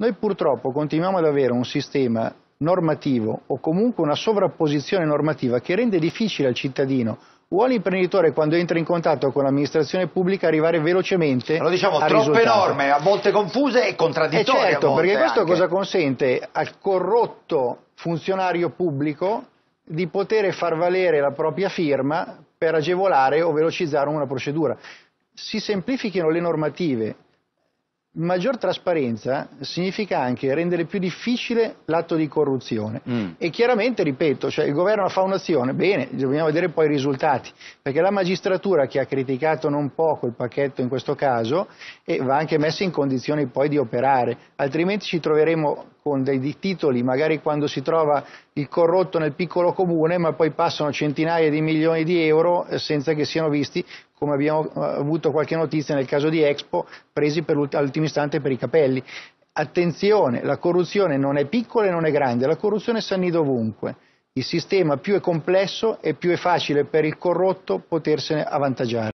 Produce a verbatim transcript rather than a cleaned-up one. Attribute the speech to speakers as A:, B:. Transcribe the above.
A: Noi purtroppo continuiamo ad avere un sistema normativo o comunque una sovrapposizione normativa che rende difficile al cittadino o all'imprenditore, quando entra in contatto con l'amministrazione pubblica, arrivare velocemente
B: allora, diciamo,
A: al
B: troppe
A: risultato.
B: norme, a volte confuse e contraddittorie.
A: Eh certo,
B: a volte
A: perché questo
B: anche.
A: cosa consente al corrotto funzionario pubblico di poter far valere la propria firma per agevolare o velocizzare una procedura. Si semplifichino le normative. Maggior trasparenza significa anche rendere più difficile l'atto di corruzione mm. e chiaramente, ripeto, cioè il governo fa un'azione, bene, dobbiamo vedere poi i risultati, perché la magistratura, che ha criticato non poco il pacchetto in questo caso, e va anche messa in condizioni poi di operare, altrimenti ci troveremo con dei titoli, magari quando si trova il corrotto nel piccolo comune, ma poi passano centinaia di milioni di euro senza che siano visti, come abbiamo avuto qualche notizia nel caso di Expo, presi per all'ultimo istante per i capelli. Attenzione, la corruzione non è piccola e non è grande, la corruzione s'annida ovunque. Il sistema più è complesso e più è facile per il corrotto potersene avvantaggiare.